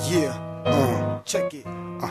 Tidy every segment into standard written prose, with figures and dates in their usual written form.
Check it.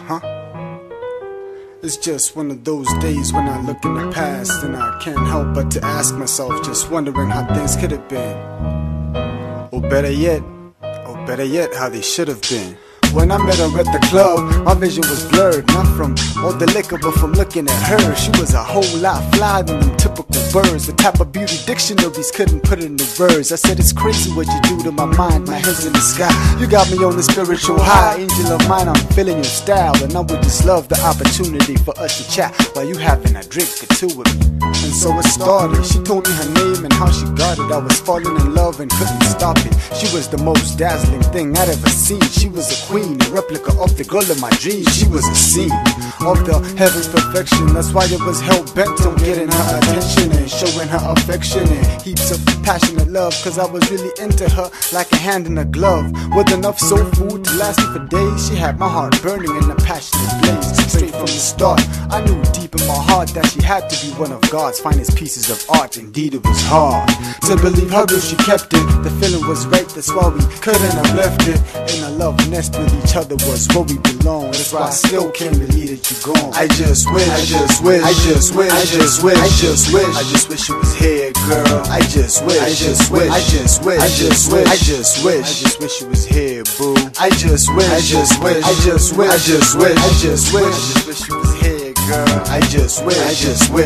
It's just one of those days when I look in the past and I can't help but to ask myself, just wondering how things could have been. Or better yet, how they should have been. When I met her at the club, my vision was blurred. Not from all the liquor, but from looking at her. She was a whole lot flyer than them typical birds. The type of beauty dictionaries couldn't put it into words. I said, it's crazy what you do to my mind. My head's in the sky. You got me on the spiritual high. Angel of mine, I'm feeling your style. And I would just love the opportunity for us to chat while you having a drink or two with me. And so it started. She told me her name and how she got it. I was falling in love and couldn't stop it. She was the most dazzling thing I'd ever seen. She was a queen, a replica of the girl of my dreams. She was a scene of the heaven's perfection. That's why it was hell-bent on getting her attention and showing her affection and heaps of passionate love. Cause I was really into her like a hand in a glove. With enough soul food to last me for days. She had my heart burning in a passionate blaze. Straight from the start, I knew deep in my heart that she had to be one of God's finest pieces of art. Indeed, it was hard to believe her, but she kept it. The feeling was right, that's why we couldn't have left it. In a love nest with each other was where we belong. That's why I still can't believe that you're gone. I just wish you was here, girl. I just wish you was here, boo. I just wish you was here, girl. I just wish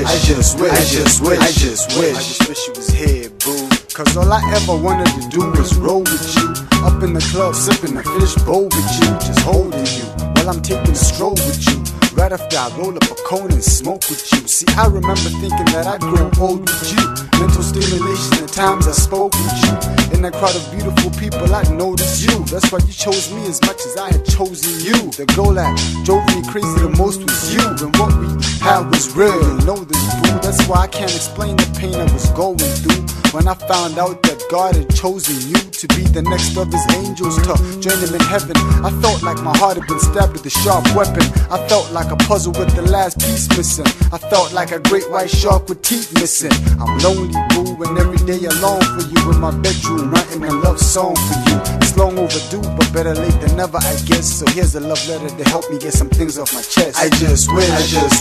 you was here, boo. Cause all I ever wanted to do was roll with you. Up in the club, sipping a fish bowl with you. Just holding you while I'm taking a stroll with you. Right after I roll up a cone and smoke with you. See, I remember thinking that I'd grow old with you. Mental stimulation, the times I spoke with you. In that crowd of beautiful people, I noticed you. That's why you chose me as much as I had chosen you. The goal that drove me crazy the most was you. And what we had was real, you know this, boo. That's why I can't explain the pain I was going through when I found out that God had chosen you to be the next of his angels to join him in heaven. I felt like my heart had been stabbed with a sharp weapon. I felt like a puzzle with the last piece missing. I felt like a great white shark with teeth missing. I'm lonely, boo, and every day I long for you in my bedroom, writing a love song for you. It's long overdue, but better late than never, I guess. So here's a love letter to help me get some things off my chest. I just wish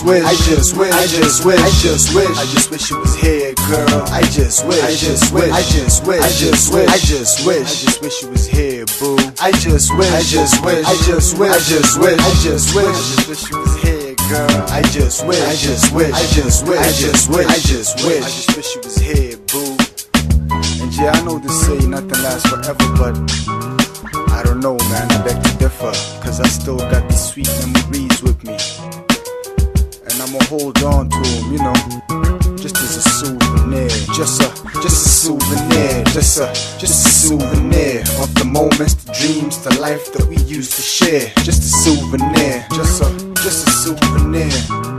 you was here, girl. I just wish you was here, boo. I just wish you was here, girl. I just wish you was here, boo. And yeah, I know this say nothing lasts forever, but I don't know, man, I beg to differ. Cause I still got these sweet memories with me, and I'ma hold on to them, you know, just as a souvenir. Just a souvenir of the moments, the dreams, the life that we used to share. Just a souvenir, just a souvenir.